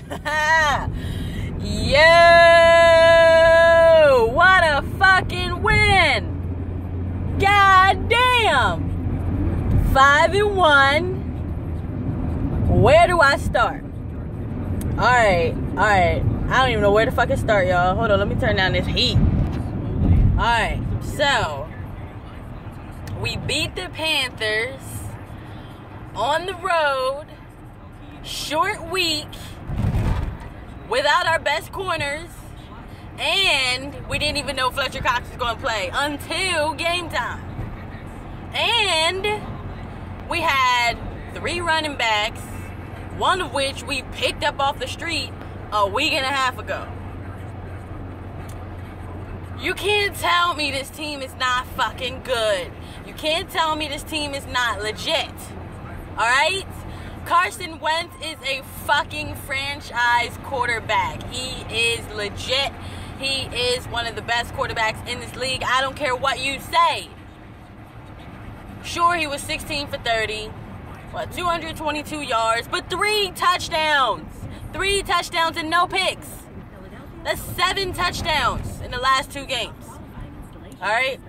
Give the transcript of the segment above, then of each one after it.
Yo, what a fucking win. God damn. 5-1. Where do I start? Alright. I don't even know where to fucking start, y'all. Hold on, let me turn down this heat. Alright, so we beat the Panthers on the road, short week, without our best corners, and we didn't even know Fletcher Cox was going to play until game time. And we had 3 running backs, one of which we picked up off the street a week and a half ago. You can't tell me this team is not fucking good. You can't tell me this team is not legit. Alright? Carson Wentz is a fucking franchise quarterback. He is legit. He is one of the best quarterbacks in this league. I don't care what you say. Sure, he was 16 for 30. 222 yards, but 3 touchdowns. 3 touchdowns and no picks. That's 7 touchdowns in the last 2 games. Alright?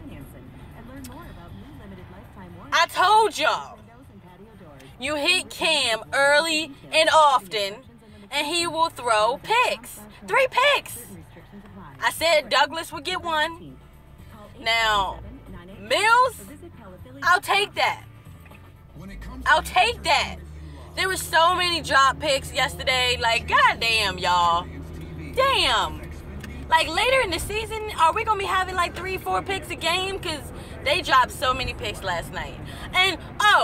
I told y'all. You hit Cam early and often, and he will throw picks. 3 picks. I said Douglas would get 1. Now, Mills, I'll take that. I'll take that. There were so many drop picks yesterday. Like, goddamn, y'all. Damn. Like, later in the season, are we going to be having like 3-4 picks a game? Because they dropped so many picks last night. And,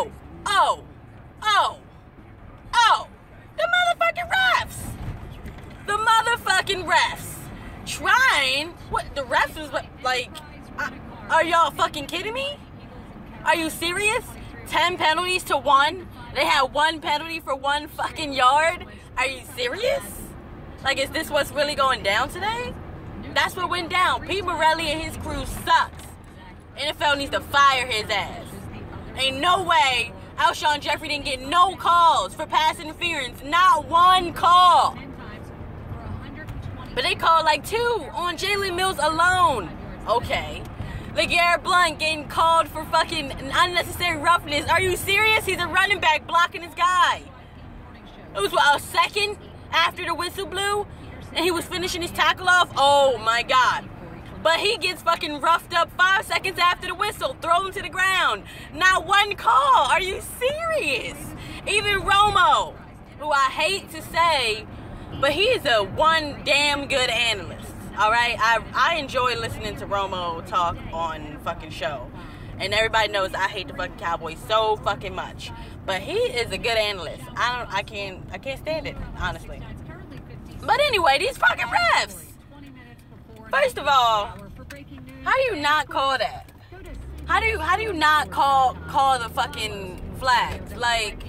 the motherfucking refs. The motherfucking refs. Trying. What? The refs was like, are y'all fucking kidding me? Are you serious? 10 penalties to 1. They had 1 penalty for 1 fucking yard. Are you serious? Like, is this what's really going down today? That's what went down. Pete Morelli and his crew sucks. NFL needs to fire his ass. Ain't no way Alshon Jeffrey didn't get no calls for pass interference. Not 1 call. But they called like 2 on Jalen Mills alone. Okay. LeGarrette Blount getting called for fucking unnecessary roughness. Are you serious? He's a running back blocking his guy. It was, what, a second after the whistle blew? And he was finishing his tackle off? Oh, my God. But he gets fucking roughed up 5 seconds after the whistle. Thrown to the ground. Not 1 call. Are you serious? Even Romo, who I hate to say, but he is a one damn good analyst. Alright, I enjoy listening to Romo talk on fucking show. And everybody knows I hate the fucking Cowboys so fucking much. But he is a good analyst. I can't stand it, honestly. But anyway, these fucking refs. First of all, how do you not call that? How do you not call the fucking flags? Like,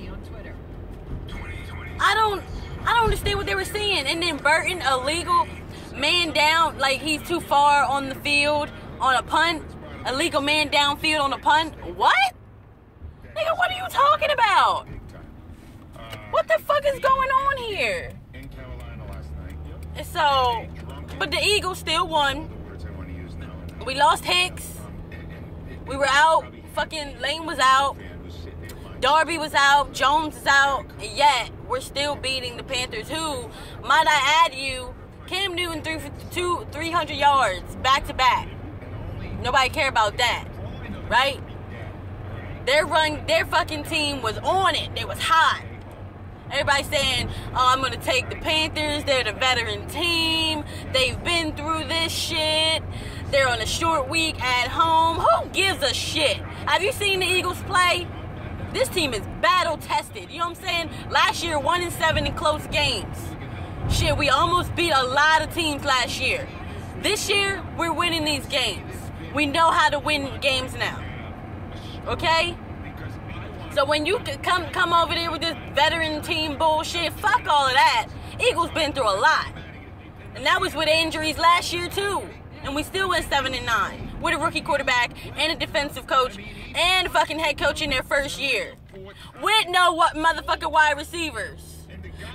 I don't understand what they were saying. And then Burton, illegal man down, like he's too far on the field on a punt. Illegal man downfield on a punt. What? Nigga, what are you talking about? What the fuck is going on here? And so, but the Eagles still won. We lost Hicks. We were out. Fucking Lane was out. Darby was out. Jones is out. And yet, we're still beating the Panthers, who, might I add you, Cam Newton threw for 300 yards back to back. Nobody care about that, right? Their fucking team was on it. They was hot. Everybody saying, oh, I'm going to take the Panthers. They're the veteran team. They've been through this shit. They're on a short week at home. Who gives a shit? Have you seen the Eagles play? This team is battle tested. You know what I'm saying? Last year, 1-7 in close games. Shit, we almost beat a lot of teams last year. This year, we're winning these games. We know how to win games now. Okay? So when you come over there with this veteran team bullshit, fuck all of that. Eagles been through a lot. And that was with injuries last year too. And we still went 7-9 with a rookie quarterback and a defensive coach and a fucking head coach in their first year. With no motherfucking wide receivers.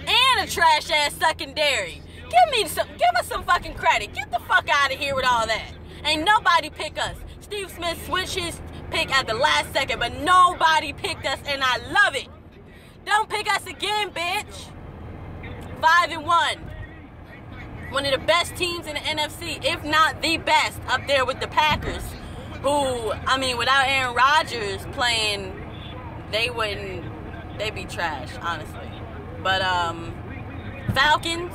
and a trash ass secondary. Give us some fucking credit. Get the fuck out of here with all that. Ain't nobody pick us. Steve Smith switched his pick at the last second, but nobody picked us, and I love it. Don't pick us again, bitch. 5-1. One of the best teams in the NFC, if not the best, up there with the Packers, who, I mean, without Aaron Rodgers playing, they'd be trash, honestly. But, Falcons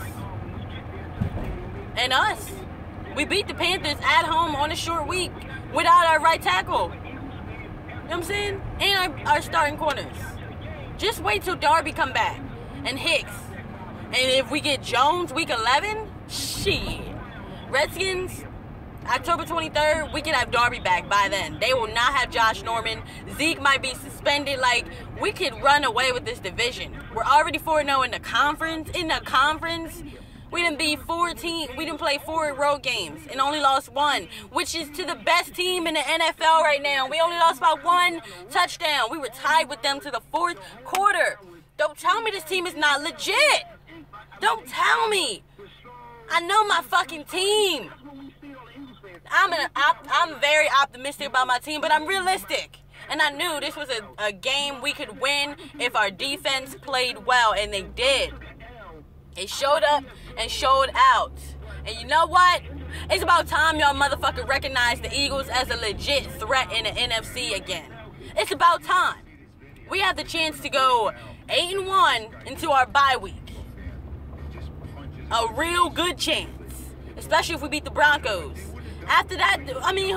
and us, we beat the Panthers at home on a short week without our right tackle. You know what I'm saying? And our starting corners. Just wait till Darby come back and Hicks. And if we get Jones week 11, shit. Redskins, October 23rd, we can have Darby back by then. They will not have Josh Norman. Zeke might be suspended. Like, we could run away with this division. We're already 4-0 in the conference. We didn't play 4 road games and only lost 1, which is to the best team in the NFL right now. We only lost by 1 touchdown. We were tied with them to the 4th quarter. Don't tell me this team is not legit. Don't tell me. I know my fucking team. I'm very optimistic about my team, but I'm realistic. And I knew this was a game we could win if our defense played well, and they did. They showed up and showed out. And you know what? It's about time y'all motherfucker recognize the Eagles as a legit threat in the NFC again. It's about time. We have the chance to go 8-1 into our bye week. A real good chance. Especially if we beat the Broncos. After that, I mean,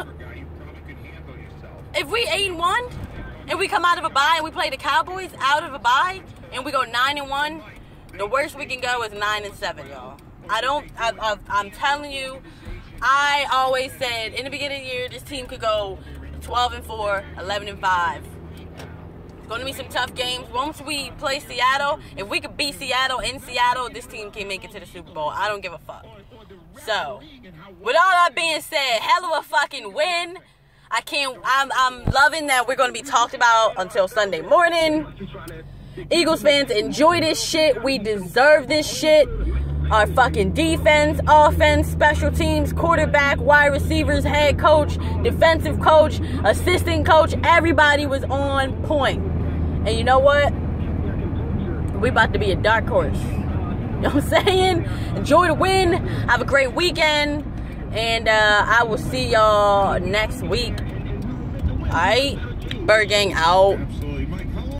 if we 8-1 and we come out of a bye and we play the Cowboys out of a bye and we go 9-1, the worst we can go is 9-7, y'all. I'm telling you, I always said in the beginning of the year, this team could go 12-4, 11-5. It's going to be some tough games. Once we play Seattle, if we could beat Seattle in Seattle, this team can make it to the Super Bowl. I don't give a fuck. So, with all that being said, hell of a fucking win. I'm loving that we're going to be talked about until Sunday morning. Eagles fans, enjoy this shit. We deserve this shit. Our fucking defense, offense, special teams, quarterback, wide receivers, head coach, defensive coach, assistant coach, everybody was on point. And you know what? We about to be a dark horse. You know what I'm saying? Enjoy the win. Have a great weekend. And I will see y'all next week. Alright? Bird Gang out.